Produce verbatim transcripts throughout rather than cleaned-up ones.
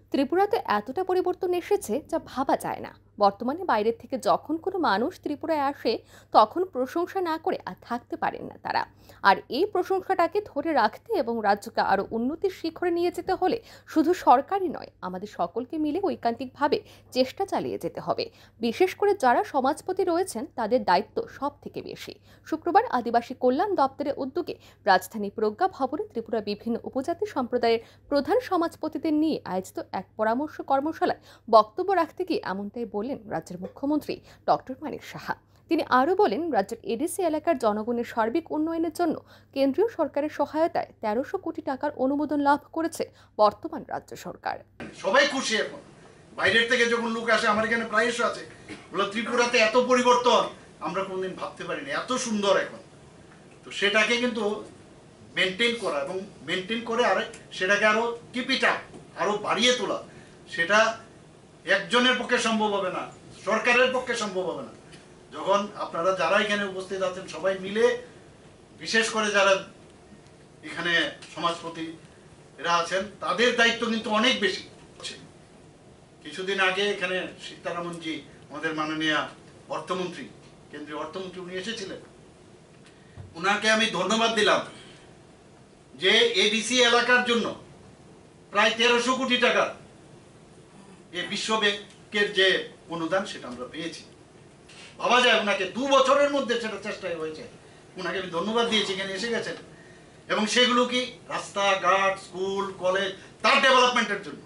ত্রিপুরাতে এতটা পরিবর্তন এসেছে যা ভাবা যায় না। বর্তমানে বাইরের থেকে যখন কোনো মানুষ ত্রিপুরায় আসে তখন প্রশংসা না করে আর থাকতে পারেন না তারা। আর এই প্রশংসাটাকে ধরে রাখতে এবং রাজ্যকে আরো উন্নতির শিখরে নিয়ে যেতে হলে শুধু সরকারই নয়, আমাদের সকলকে মিলে ঐকান্তিকভাবে চেষ্টা চালিয়ে যেতে হবে। বিশেষ করে যারা সমাজপতি রয়েছেন তাদের দায়িত্ব সব থেকে বেশি। শুক্রবার আদিবাসী কল্যাণ দপ্তরের উদ্যোগে রাজধানী প্রজ্ঞা ভবনে ত্রিপুরা বিভিন্ন উপজাতি সম্প্রদায়ের প্রধান সমাজপতিদের নিয়ে আয়োজিত এক পরামর্শ কর্মশালায় বক্তব্য রাখতে গিয়ে এমনটাই বললেন রাজ্যের মুখ্যমন্ত্রী ডক্টর মানিক সাহা। তিনি আরও বলেন, রাজ্যের এডিসি এলাকার জনগণের সার্বিক উন্নয়নের জন্য কেন্দ্রীয় সরকারের সহায়তায় তেরোশো কোটি টাকার অনুমোদন লাভ করেছে বর্তমান রাজ্য সরকার। সবাই খুশি। এখন বাইরের থেকে যখন লোক আসে, আমার এখানে প্রায়শ আছে, বলে ত্রিপুরাতে এত পরিবর্তন আমরা কোনদিন ভাবতে পারিনি, এত সুন্দর এখন। তো সেটাকে কিন্তু মেনটেন করা এবং মেনটেন করে আর সেটাকে আরো কিপ ইট আপ, আরো বাড়িয়ে তোলা, সেটা একজনের পক্ষে সম্ভব হবে না, সরকারের পক্ষে সম্ভব হবে না। যখন আপনারা যারা এখানে উপস্থিত আছেন সবাই মিলে, বিশেষ করে যারা এখানে সমাজপতি এরা আছেন, তাদের দায়িত্ব কিন্তু অনেক বেশি। কিছুদিন আগে এখানে সীতারামনজি, আমাদের মাননীয় অর্থমন্ত্রী, কেন্দ্রীয় অর্থমন্ত্রী, উনি এসেছিলেন। উনাকে আমি ধন্যবাদ দিলাম যে এডিসি এলাকার জন্য প্রায় তেরোশো কোটি টাকা এই বিশ্ব ব্যাংকের যে অনুদান সেটা আমরা পেয়েছি। ভাবা যায় ওনাকে দু বছরের মধ্যে সেটা চেষ্টা হয়েছে। ওনাকে আমি ধন্যবাদ দিয়েছি, এখানে এসে গেছেন। এবং সেগুলো কি রাস্তাঘাট, স্কুল, কলেজ, তার ডেভেলপমেন্টের জন্য।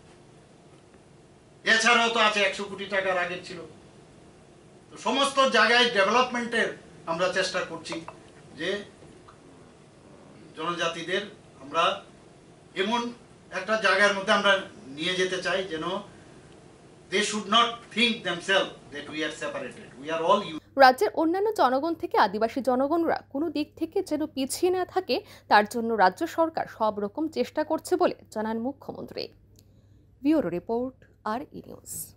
এছাড়াও তো আছে একশো কোটি টাকার আগের ছিল। তো সমস্ত জায়গায় ডেভেলপমেন্টের আমরা চেষ্টা করছি যে জনজাতিদের আমরা এমন একটা জায়গার মধ্যে আমরা নিয়ে যেতে চাই যেন they should not think themselves that we are separated, we are all you. রাজ্যের অন্যান্য জনগণ থেকে আদিবাসী জনগণরা কোনো দিক থেকে যেন পিছিয়ে না থাকে, তার জন্য রাজ্য সরকার সব রকম চেষ্টা করছে বলে জানান মুখ্যমন্ত্রী। ব্যুরো রিপোর্ট, আর ই নিউজ।